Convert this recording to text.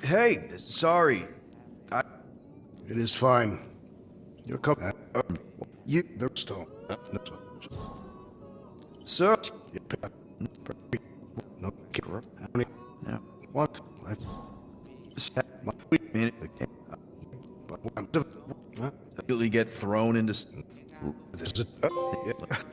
Hey, sorry. It is fine. You're coming. You... The stone. Sir? No, Yeah. what? Immediately get thrown into... This is